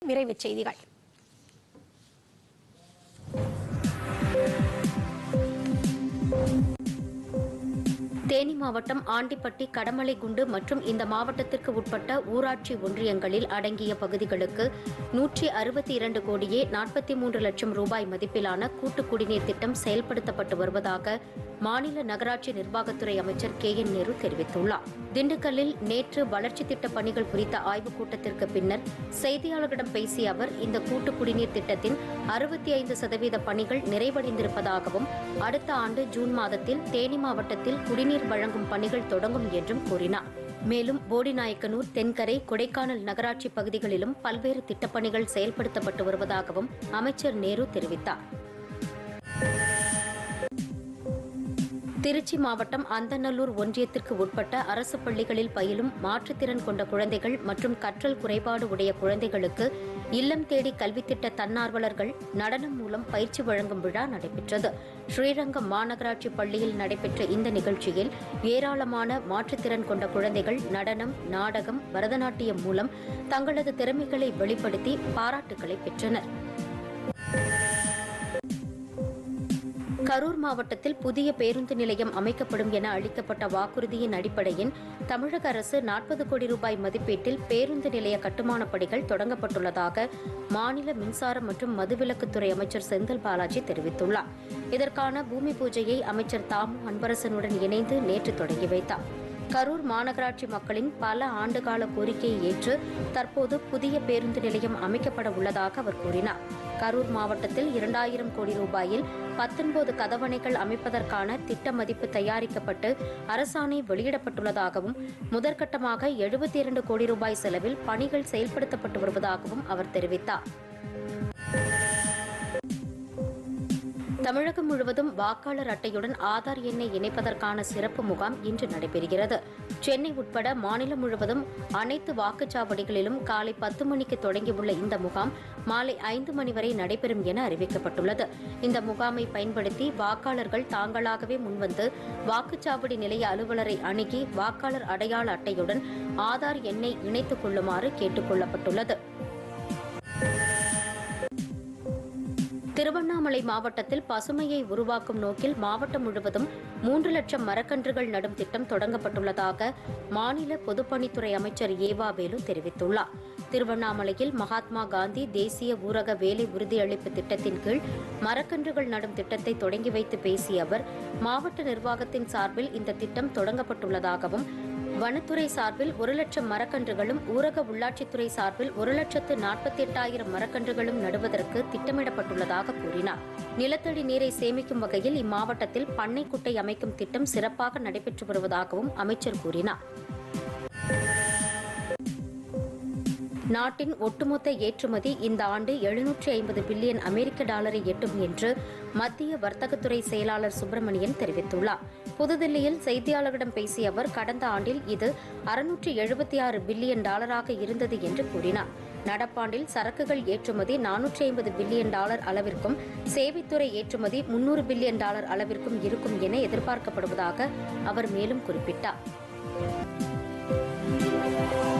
விரைவுச் செய்திகள். தேனி மாவட்டம் ஆண்டிப்பட்டி, கடமலைக்குண்டு மற்றும் இந்த மாவட்டத்திற்கு உட்பட்ட ஊராட்சி ஒன்றியங்களில் அடங்கிய பகுதிகளுக்கு 162 கோடியே 43 லட்சம் ரூபாய் மதிப்பிலான கூட்டு குடிநீர் திட்டம் செயல்படுத்தப்பட்டு வருவதாக மாநில நகராட்சி நிர்வாகத்துறை அமைச்சர் KN நேரு தெரிவித்துள்ளார். திண்டுக்கல்லில் நேற்று வளர்ச்சித் திட்டப் பணிகள் குறித்த ஆய்வுக் கூட்டத்திற்கு பின்னர் செய்தியாளர்களிடம் பேசிய அவர், இந்த கூட்டு குடிநீர் திட்டத்தின் 65% பணிகள் நிறைவடைந்திருப்பதாகவும் அடுத்த ஆண்டு ஜூன் மாதத்தில் தேனி மாவட்டத்தில் குடிநீர் வழங்கும் பணிகள் தொடங்கும் என்றும் கூறினார். மேலும் போடிநாயக்கனூர், தென்கரை, கொடைக்கானல் நகராட்சி பகுதிகளிலும் பல்வேறு திட்டப்பணிகள் செயல்படுத்தப்பட்டு வருவதாகவும் அமைச்சர் நேரு தெரிவித்தார். திருச்சி மாவட்டம் அந்தநல்லூர் ஒன்றியத்திற்கு உட்பட்ட அரசு பள்ளிகளில் பயிலும் மாற்றுத்திறன் கொண்ட குழந்தைகள் மற்றும் கற்றல் குறைபாடு உடைய குழந்தைகளுக்கு இல்லம் தேடி கல்வித்திட்ட தன்னார்வலர்கள் நடனம் மூலம் பயிற்சி வழங்கும் விழா நடைபெற்றது. ஸ்ரீரங்கம் மாநகராட்சி பள்ளியில் நடைபெற்ற இந்த நிகழ்ச்சியில் ஏராளமான மாற்றுத்திறன் கொண்ட குழந்தைகள் நடனம், நாடகம், பரதநாட்டியம் மூலம் தங்களது திறமைகளை வெளிப்படுத்தி பாராட்டுகளை பெற்றனர். கரூர் மாவட்டத்தில் புதிய பேருந்து நிலையம் அமைக்கப்படும் என அளிக்கப்பட்ட வாக்குறுதியின் அடிப்படையில் தமிழக அரசு 40 கோடி ரூபாய் மதிப்பீட்டில் பேருந்து நிலைய கட்டுமானப் பணிகள் தொடங்கப்பட்டுள்ளதாக மாநில மின்சாரம் மற்றும் மதுவிலக்குத்துறை அமைச்சர் செந்தில் பாலாஜி தெரிவித்துள்ளார். இதற்கான பூமி பூஜையை அமைச்சர் தாமு அன்பரசனுடன் இணைந்து நேற்று தொடங்கி வைத்தார். கரூர் மாநகராட்சி மக்களின் பல ஆண்டுகால கோரிக்கையை ஏற்று தற்போது புதிய பேருந்து நிலையம் அமைக்கப்பட உள்ளதாக அவர் கூறினார். கரூர் மாவட்டத்தில் 2000 கோடி ரூபாயில் 19 கதவணைகள் அமைப்பதற்கான திட்ட மதிப்பு தயாரிக்கப்பட்டு அரசாணை வெளியிடப்பட்டுள்ளதாகவும் முதற்கட்டமாக 72 கோடி ரூபாய் செலவில் பணிகள் செயல்படுத்தப்பட்டு வருவதாகவும் அவர் தெரிவித்தார். தமிழகம் முழுவதும் வாக்காளர் அட்டையுடன் ஆதார் எண்ணை இணைப்பதற்கான சிறப்பு முகாம் இன்று நடைபெறுகிறது. சென்னை உட்பட மாநிலம் முழுவதும் அனைத்து வாக்குச்சாவடிகளிலும் காலை 10 மணிக்கு தொடங்கியுள்ள இந்த முகாம் மாலை 5 மணி வரை நடைபெறும் என அறிவிக்கப்பட்டுள்ளது. இந்த முகாமை பயன்படுத்தி வாக்காளர்கள் தாங்களாகவே முன்வந்து வாக்குச்சாவடி நிலைய அலுவலரை அணுகி வாக்காளர் அடையாள அட்டையுடன் ஆதார் எண்ணை இணைத்துக் கொள்ளுமாறு கேட்டுக் கொள்ளப்பட்டுள்ளது. திருவண்ணாமலை மாவட்டத்தில் பசுமையை உருவாக்கும் நோக்கில் மாவட்டம் முழுவதும் 3 லட்சம் மரக்கன்றுகள் நடும் திட்டம் தொடங்கப்பட்டுள்ளதாக மாநில பொதுப்பணித்துறை அமைச்சர் ஏவா வேலு தெரிவித்துள்ளார். திருவண்ணாமலையில் மகாத்மா காந்தி தேசிய ஊரக வேலை உறுதியளிப்பு திட்டத்தின் கீழ் மரக்கன்றுகள் நடும் திட்டத்தை தொடங்கி வைத்து பேசிய அவர், மாவட்ட நிர்வாகத்தின் சார்பில் இந்த திட்டம் தொடங்கப்பட்டுள்ளதாகவும் வனத்துறை சார்பில் 1 லட்சம் மரக்கன்றுகளும் ஊரக உள்ளாட்சித்துறை சார்பில் 1,48,000 மரக்கன்றுகளும் நடுவதற்கு திட்டமிடப்பட்டுள்ளதாக கூறினார். நிலத்தடி நீரை சேமிக்கும் வகையில் இம்மாவட்டத்தில் பண்ணைக்குட்டை அமைக்கும் திட்டம் சிறப்பாக நடைபெற்று வருவதாகவும் அமைச்சர் கூறினார். நாட்டின் ஒட்டுமொத்த ஏற்றுமதி இந்த ஆண்டு 750 பில்லியன் அமெரிக்க டாலரை எட்டும் என்று மத்திய வர்த்தகத்துறை செயலாளர் சுப்பிரமணியன் தெரிவித்துள்ளார். புதுதில்லியில் செய்தியாளர்களிடம் பேசிய அவர், கடந்த ஆண்டில் இது 676 பில்லியன் டாலராக இருந்தது என்று கூறினார். நடப்பாண்டில் சரக்குகள் ஏற்றுமதி 450 பில்லியன் டாலர் அளவிற்கும், சேவைத்துறை ஏற்றுமதி 300 பில்லியன் டாலர் அளவிற்கும் இருக்கும் என எதிர்பார்க்கப்படுவதாக அவர் மேலும் குறிப்பிட்டார்.